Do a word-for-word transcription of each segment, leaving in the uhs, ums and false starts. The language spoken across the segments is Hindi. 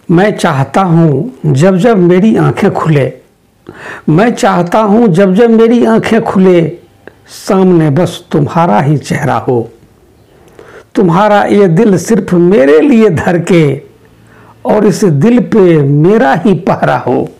मैं चाहता हूँ जब जब मेरी आंखें खुले, मैं चाहता हूँ जब जब मेरी आंखें खुले, सामने बस तुम्हारा ही चेहरा हो, तुम्हारा ये दिल सिर्फ मेरे लिए धड़के और इस दिल पे मेरा ही पहरा हो।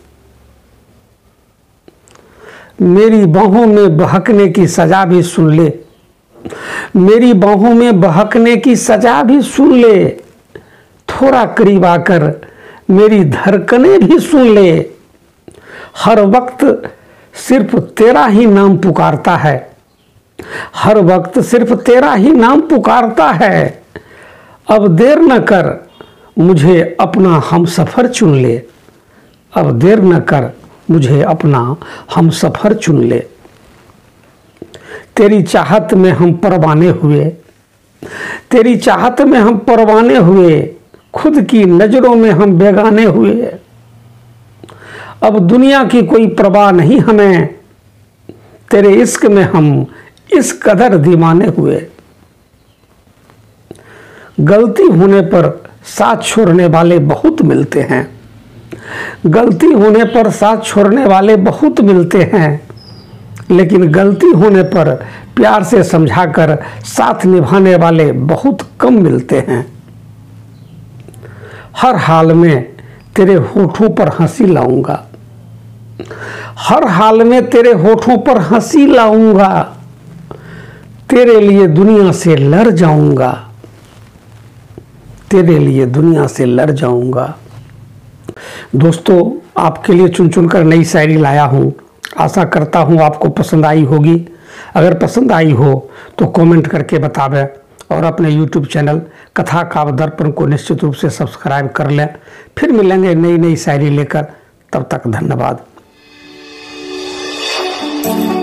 मेरी बाहों में बहकने की सजा भी सुन ले, मेरी बाहों में बहकने की सजा भी सुन ले, थोड़ा करीब आकर मेरी धड़कनें भी सुन ले। हर वक्त सिर्फ तेरा ही नाम पुकारता है, हर वक्त सिर्फ तेरा ही नाम पुकारता है। अब देर न कर मुझे अपना हमसफ़र चुन ले, अब देर न कर मुझे अपना हमसफ़र चुन ले। तेरी चाहत में हम परवाने हुए, तेरी चाहत में हम परवाने हुए, खुद की नज़रों में हम बेगाने हुए। अब दुनिया की कोई परवाह नहीं हमें, तेरे इश्क में हम इस कदर दीवाने हुए। गलती होने पर साथ छोड़ने वाले बहुत मिलते हैं, गलती होने पर साथ छोड़ने वाले बहुत मिलते हैं, लेकिन गलती होने पर प्यार से समझाकर साथ निभाने वाले बहुत कम मिलते हैं। हर हाल में तेरे होठों पर हंसी लाऊंगा, हर हाल में तेरे होठों पर हंसी लाऊंगा, तेरे लिए दुनिया से लड़ जाऊंगा, तेरे लिए दुनिया से लड़ जाऊंगा। दोस्तों, आपके लिए चुन चुन कर नई शायरी लाया हूँ। आशा करता हूँ आपको पसंद आई होगी। अगर पसंद आई हो तो कमेंट करके बतावें और अपने यूट्यूब चैनल कथा काव्य दर्पण को निश्चित रूप से सब्सक्राइब कर लें। फिर मिलेंगे नई नई शायरी लेकर, तब तक धन्यवाद।